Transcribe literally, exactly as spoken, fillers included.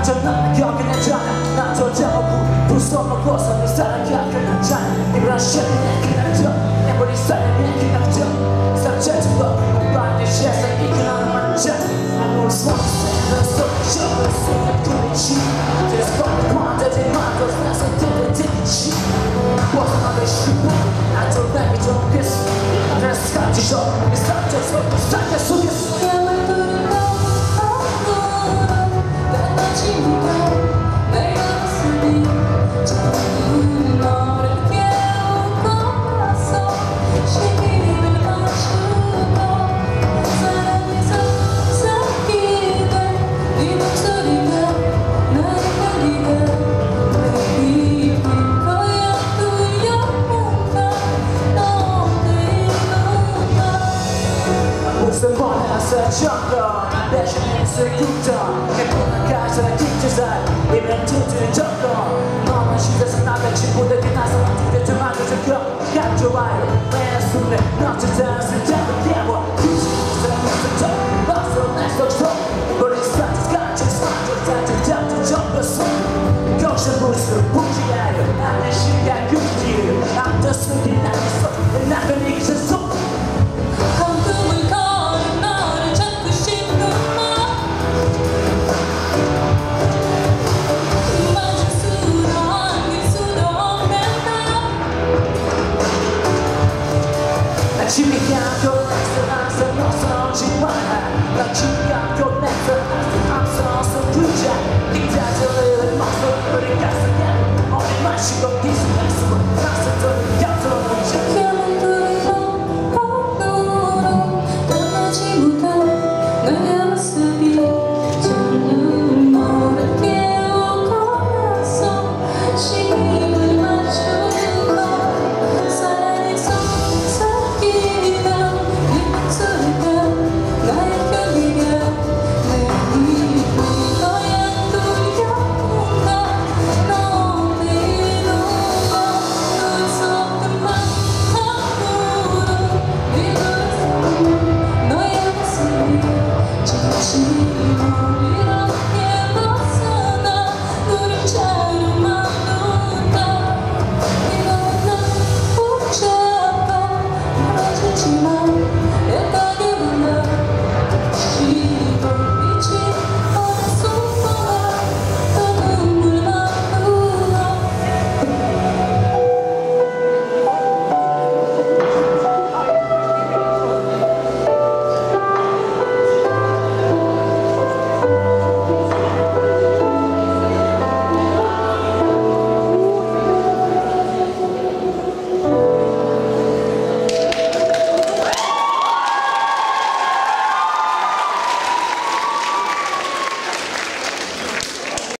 나는 여기 내잖아 난 저장하고 부숴먹어서 내 사랑 약간 잖아 이런 shit 그냥 져 내 머리 사랑이 그냥 져 삼천주도 반드시 해서 이겨나는 만장 아무 손이 세는 소리 저를 쏘는 그리지 Just for the quantity 만들어 나서 들이대지 벗어나기 쉽고 난 돌아가기 좀 됐어 그래서 같이 줘 이 상처 속에 상처 속에서 정도 난 대신에 있을 꿈도 해보는 가사를 뒷조사 이면 두드린 정도 너만 시대에서 나를 친구들이 나서 두개 좀 만들어줘 각 좋아요 내 손에 너